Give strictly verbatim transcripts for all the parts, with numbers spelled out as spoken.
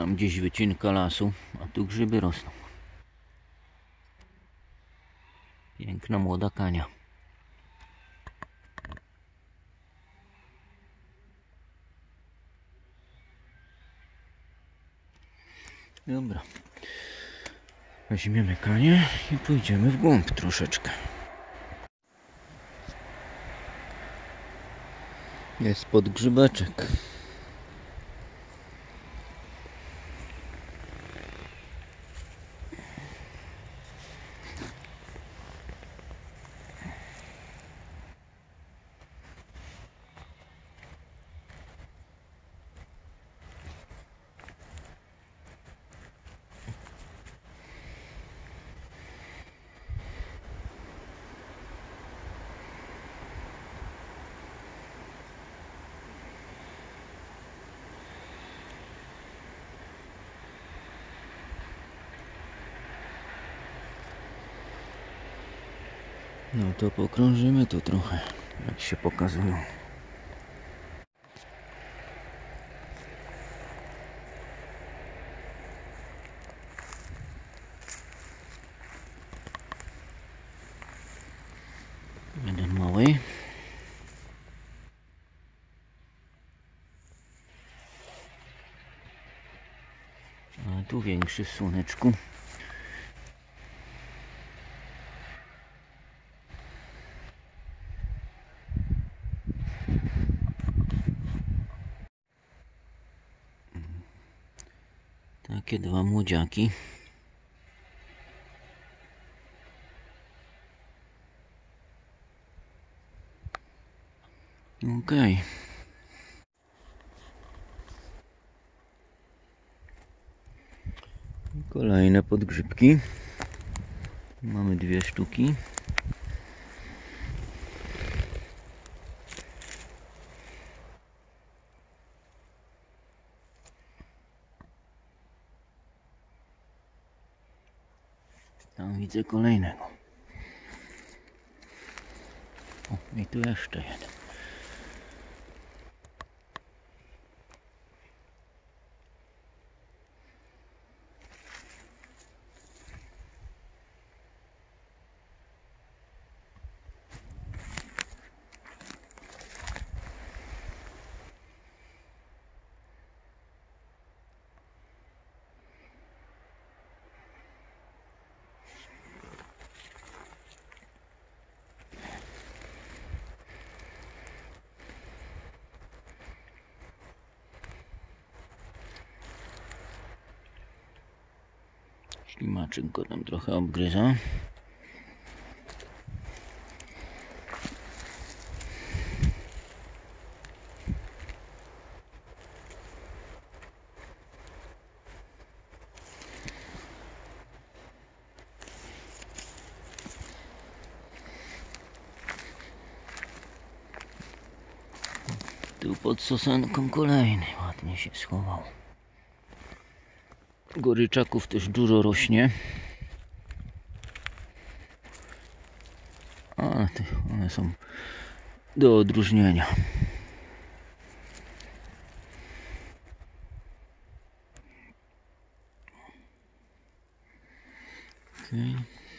Tam gdzieś wycinka lasu, a tu grzyby rosną. Piękna młoda kania. Dobra. Weźmiemy kanię i pójdziemy w głąb troszeczkę. Jest podgrzybeczek. No to pokrążymy tu trochę, jak się pokazują. Jeden mały. A tu większy w słoneczku. Takie dwa młodziaki. Okej. Okay. Kolejne podgrzybki. Mamy dwie sztuki. Tam widzę kolejnego. O, i tu jeszcze jeden. Ślimaczyk go tam trochę obgryza. Tu pod sosenką kolejny ładnie się schował. Goryczaków też dużo rośnie. Ale one są do odróżnienia. Okay.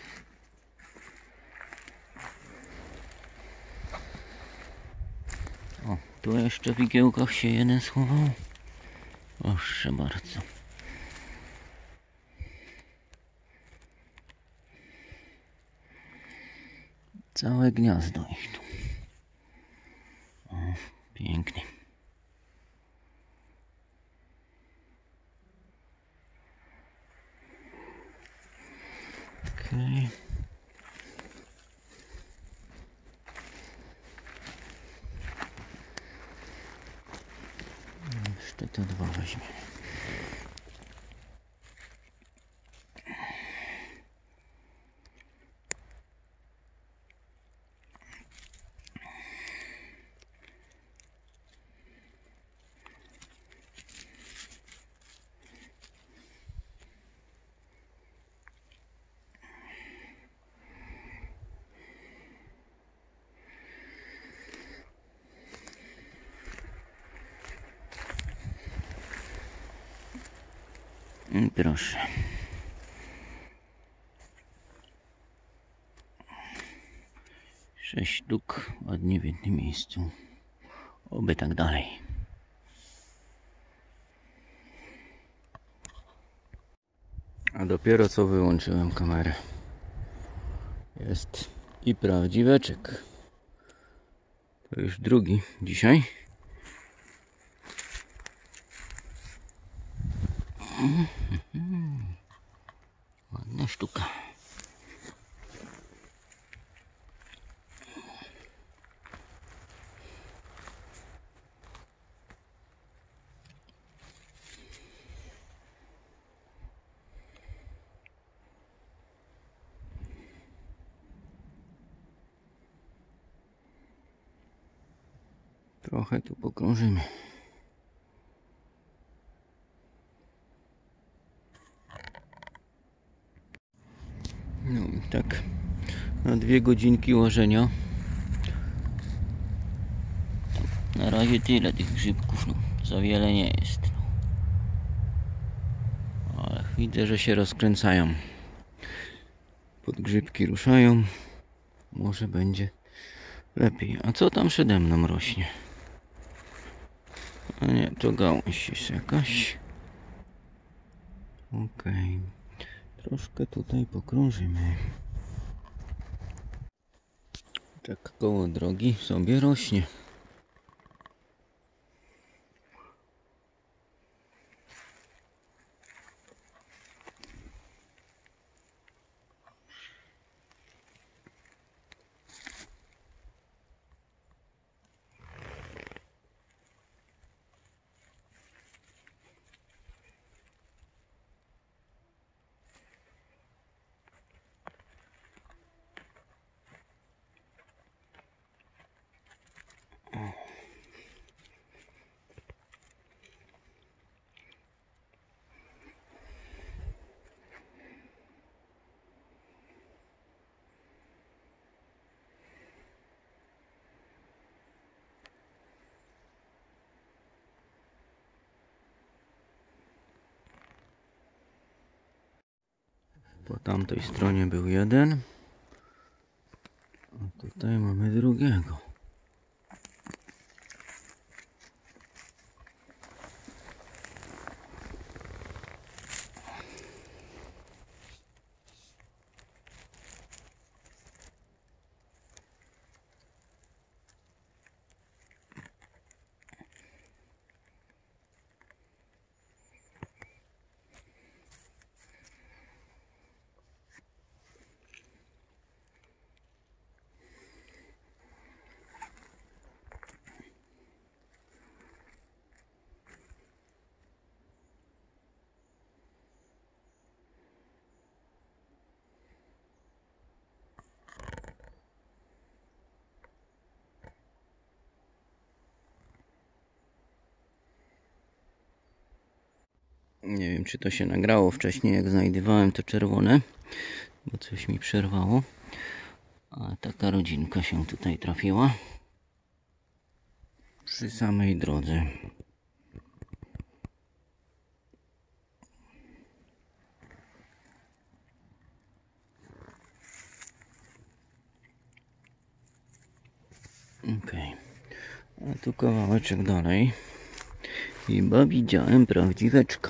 O, tu jeszcze w igiełkach się jeden schował. Proszę bardzo. Całe gniazdo ich tu. O, pięknie. Okej. Jeszcze te dwa weźmie. I proszę. Sześć sztuk ładnie w jednym miejscu. Oby tak dalej. A dopiero co wyłączyłem kamerę. Jest i prawdziweczek. To już drugi dzisiaj. Ładna sztuka. Trochę tu pokrążymy. No i tak na dwie godzinki łożenia. Na razie tyle tych grzybków, no, za wiele nie jest. No. Ale widzę, że się rozkręcają. Podgrzybki ruszają. Może będzie lepiej. A co tam przede mną rośnie? A nie, to gałąź jest jakaś. Okej. Troszkę tutaj pokrążymy. Tak koło drogi sobie rośnie. Po tamtej stronie był jeden, a tutaj mamy drugiego. Nie wiem, czy to się nagrało wcześniej, jak znajdowałem to czerwone, bo coś mi przerwało. A taka rodzinka się tutaj trafiła przy samej drodze. Ok, a tu kawałeczek dalej chyba widziałem prawdziweczka.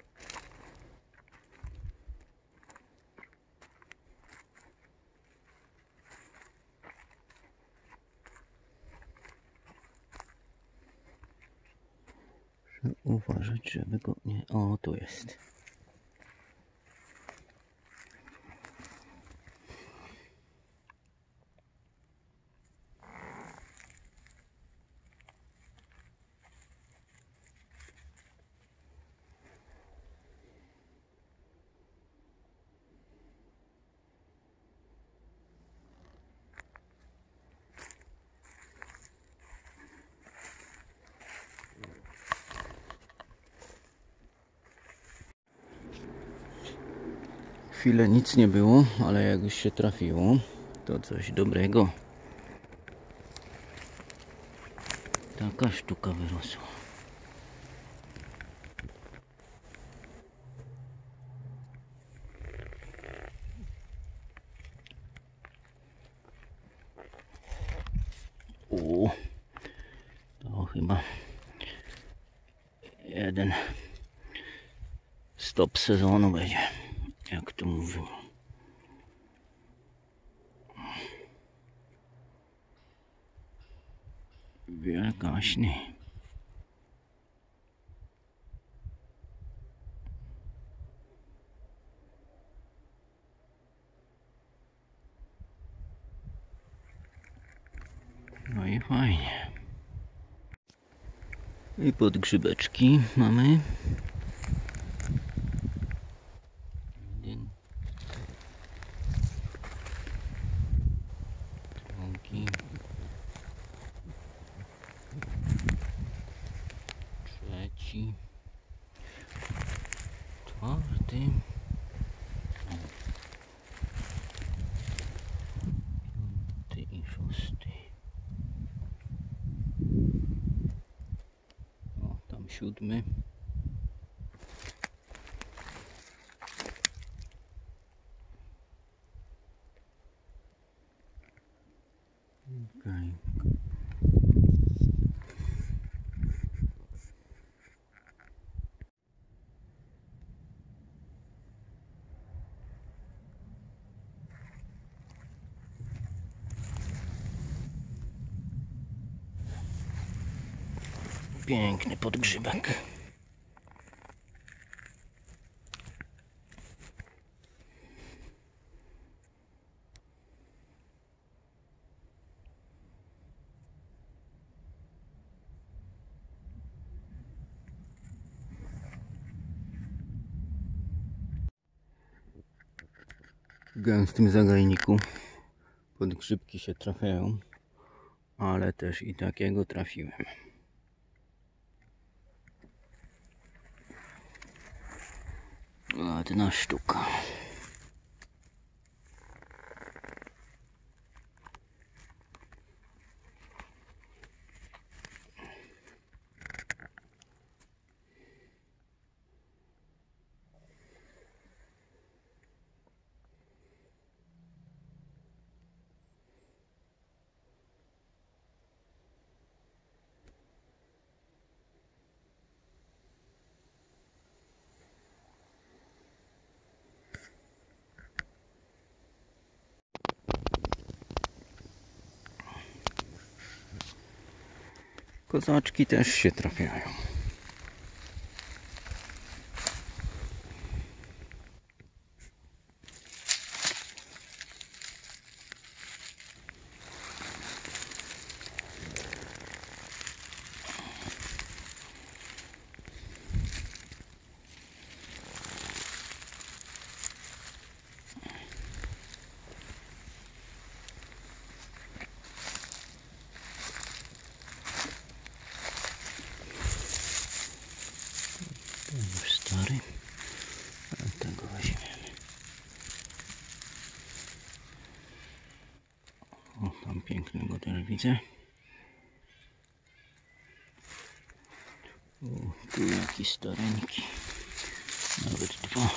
Muszę uważać, żeby go nie... O, tu jest. Chwilę nic nie było, ale jak już się trafiło, to coś dobrego. Taka sztuka wyrosła. jeden stop sezonu będzie, jak to mówią. Wielgaśny. No i fajnie. I podgrzybeczki mamy. Jeden. Drugi. Trzeci. Czwarty. Piąty i szósty. O, tam siódmy. Okay. Piękny podgrzybek. W gęstym zagajniku podgrzybki się trafiają, ale też i takiego trafiłem. Ładna sztuka. Kozaczki też się trafiają. Ten już stary, ale tego weźmiemy. O, tam pięknego też widzę. O, tu jaki stareńki, nawet dwa.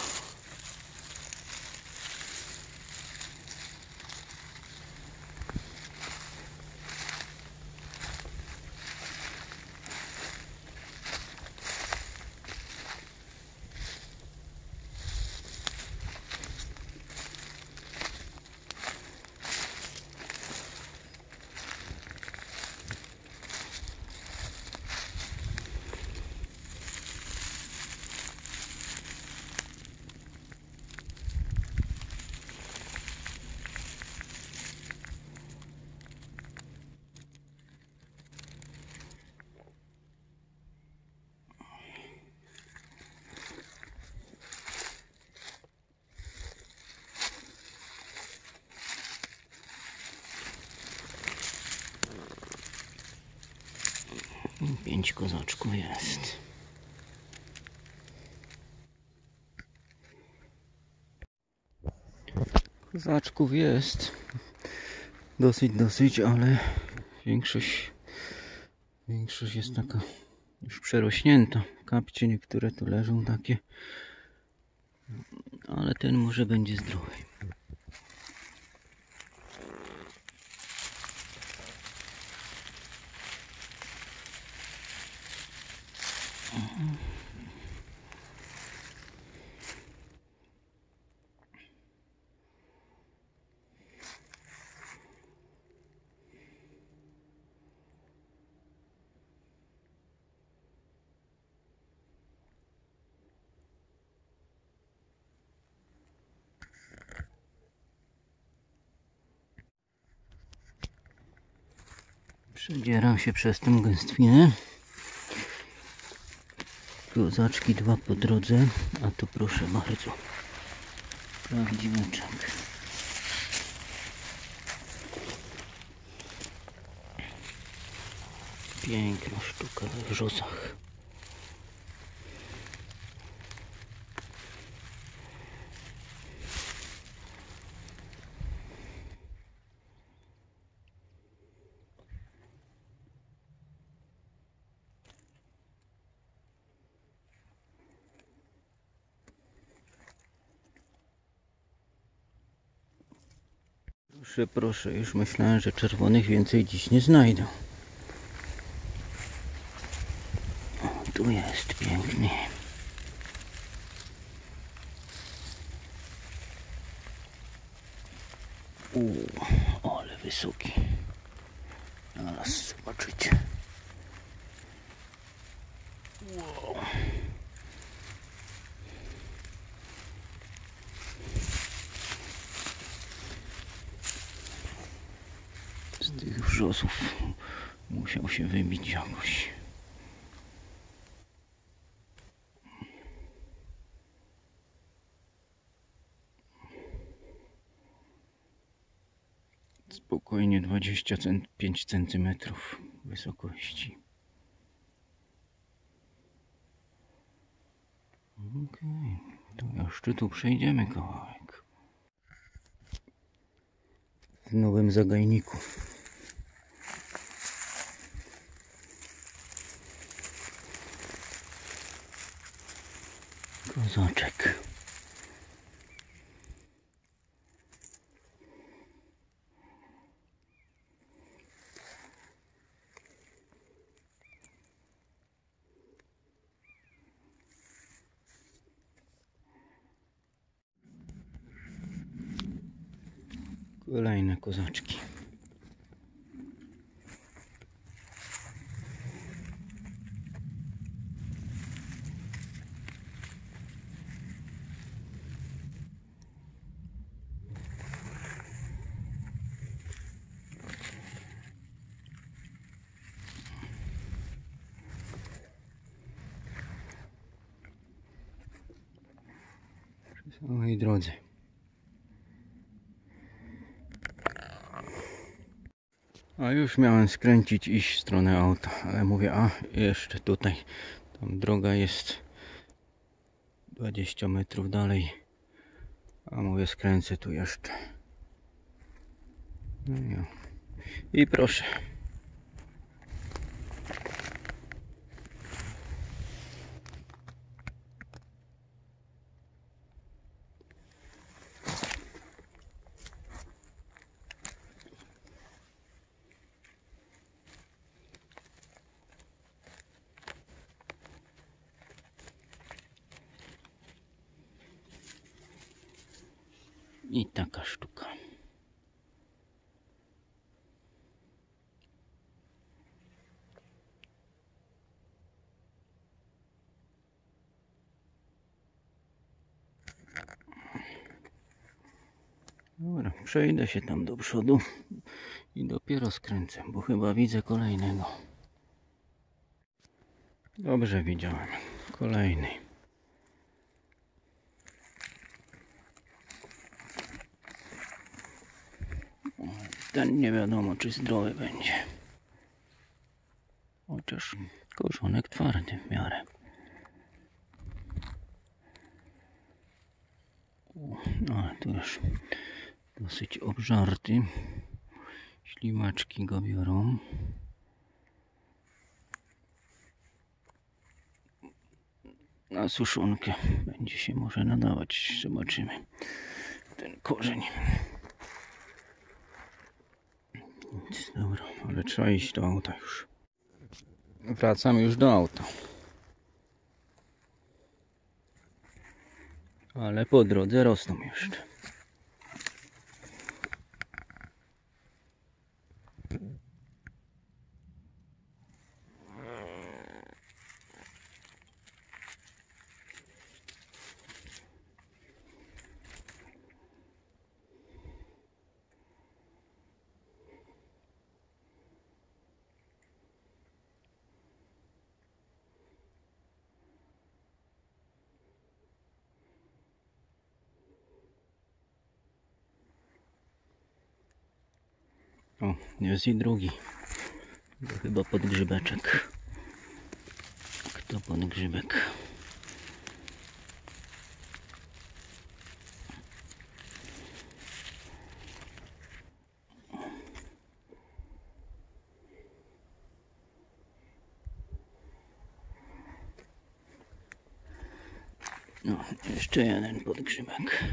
Pięć kozaczków jest. Kozaczków jest dosyć, dosyć, ale większość, większość jest taka już przerośnięta. Kapcie niektóre tu leżą takie, ale ten może będzie zdrowy. Przedzieram się przez tę gęstwinę. Kozaczki dwa po drodze, a to proszę bardzo, prawdziweczek. Piękna sztuka we wrzosach. Proszę, proszę, już myślałem, że czerwonych więcej dziś nie znajdę. O, tu jest pięknie. Uuu, ale wysoki. Zaraz zobaczycie. Wow. Z tych wrzosów musiał się wybić jakoś. Spokojnie dwadzieścia pięć centymetrów wysokości. Okej, to jeszcze tu przejdziemy kawałek. W nowym zagajniku. Kozaczek. Kolejne kozaczki. Przy samej drodze. A już miałem skręcić, iść w stronę auta, ale mówię, a jeszcze tutaj, tam droga jest dwadzieścia metrów dalej, a mówię, skręcę tu jeszcze. No i, i proszę. I taka sztuka. Dobra, przejdę się tam do przodu i dopiero skręcę, bo chyba widzę kolejnego. Dobrze widziałem. Kolejny. Ten nie wiadomo, czy zdrowy będzie. Chociaż korzonek twardy w miarę. No, tu już dosyć obżarty. Ślimaczki go biorą. Na suszonkę będzie się może nadawać. Zobaczymy ten korzeń. Dobra, ale trzeba iść do auta już. Wracam już do auta. ale po drodze rosną jeszcze. O, jest i drugi. To chyba podgrzybeczek. Kto podgrzybek? No, jeszcze jeden podgrzybek.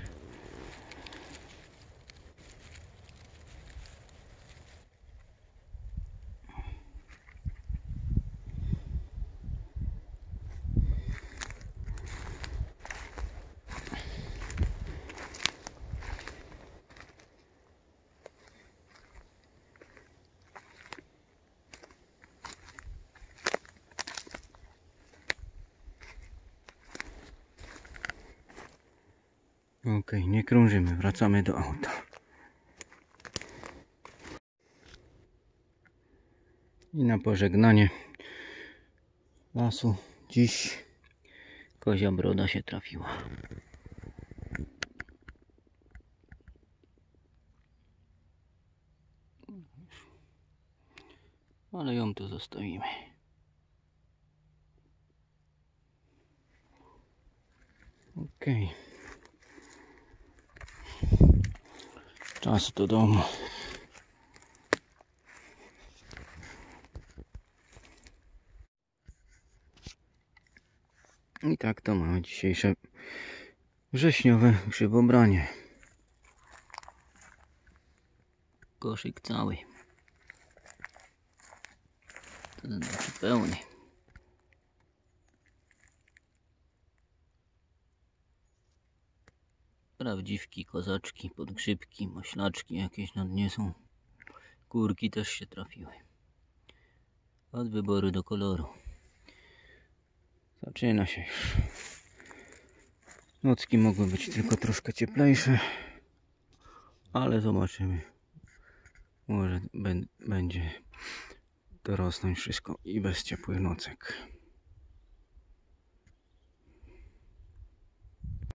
Ok, nie krążymy, wracamy do auta. I na pożegnanie lasu dziś kozia broda się trafiła. Ale ją tu zostawimy. Ok. Czas do domu. I tak to mamy dzisiejsze wrześniowe grzybobranie. Koszyk cały. To znaczy pełny. Prawdziwki, kozaczki, podgrzybki, maślaczki jakieś na dnie są. Kurki też się trafiły. Od wyboru do koloru. Zaczyna się już. Nocki mogły być tylko troszkę cieplejsze, ale zobaczymy. Może będzie dorosnąć wszystko i bez ciepłych nocek.